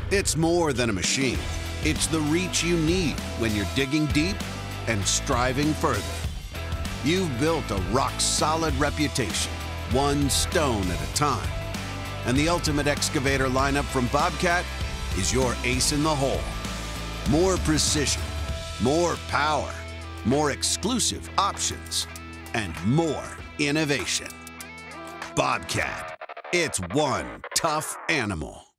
It's more than a machine. It's the reach you need when you're digging deep and striving further. You've built a rock-solid reputation, one stone at a time. And the ultimate excavator lineup from Bobcat is your ace in the hole. More precision, more power, more exclusive options, and more innovation. Bobcat, it's one tough animal.